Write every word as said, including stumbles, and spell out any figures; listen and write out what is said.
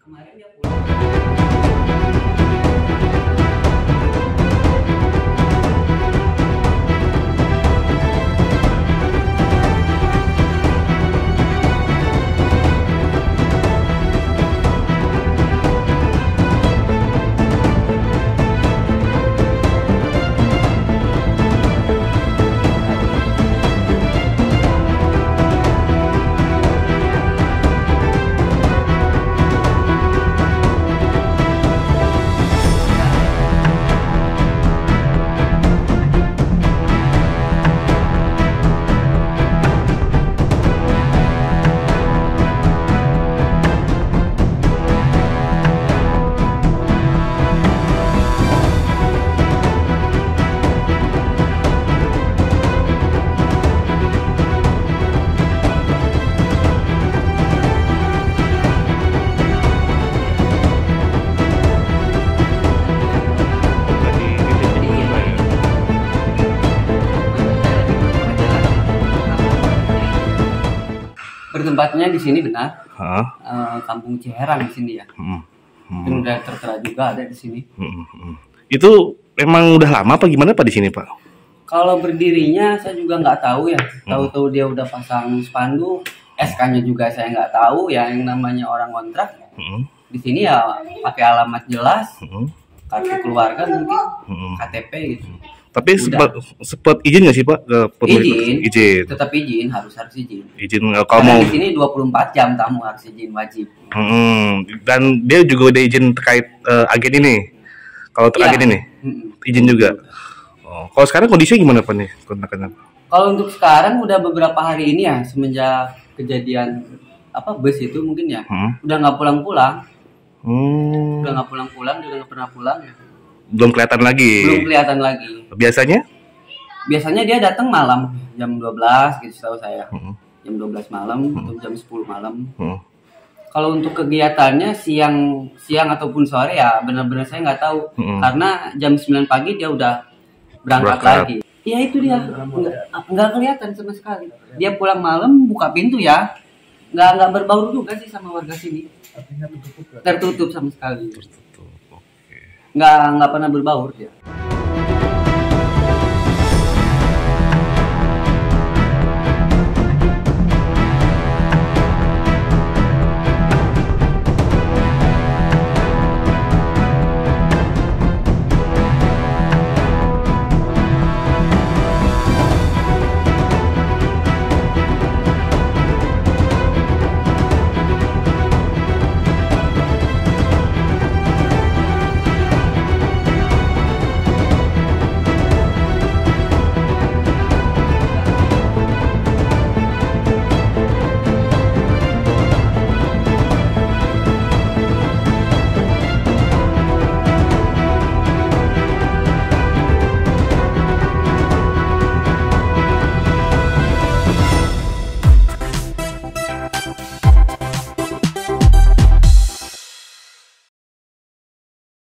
kemarin dia pulang. Bertempatnya di sini benar, Hah? uh, Kampung Ciherang di sini ya. Hmm. Hmm. Dan udah tertera juga ada di sini. Hmm. Hmm. Itu memang udah lama apa gimana Pak di sini Pak? Kalau berdirinya saya juga nggak tahu ya. Tahu-tahu dia udah pasang spanduk, S K-nya juga saya nggak tahu ya. Yang namanya orang kontrak Hmm. di sini ya pakai alamat jelas, Hmm. kartu keluarga mungkin, Hmm. K T P gitu. Tapi Udah. sempat sempat izin nggak sih Pak ke pemilik? Izin, Izin. tetap izin, harus harus izin. Izin eh, kalau Karena mau. di sini dua puluh empat jam tamu harus izin wajib. Hmm. Dan dia juga udah izin terkait eh, agen ini. Kalau untuk Iya. agen ini Mm-mm. izin juga. Oh. Kalau sekarang kondisinya gimana Pak nih kontrakannya? Kalau untuk sekarang udah beberapa hari ini ya semenjak kejadian apa bus itu mungkin ya, Hmm. udah nggak pulang-pulang, Hmm. udah nggak pulang-pulang, dia udah nggak pernah pulang ya. Belum kelihatan lagi. Belum kelihatan lagi. Biasanya? Biasanya dia datang malam jam dua belas gitu setahu saya. Hmm. Jam dua belas malam atau jam sepuluh malam. Hmm. Kalau untuk kegiatannya siang siang ataupun sore ya benar-benar saya nggak tahu. Hmm. Karena jam sembilan pagi dia udah berangkat, Berangkat. lagi. Ya itu dia nggak, nggak kelihatan sama sekali. Dia pulang malam buka pintu ya. Nggak nggak berbaur juga sih sama warga sini. Tertutup sama sekali. Tertutup. Oke. Nggak nggak pernah berbaur dia.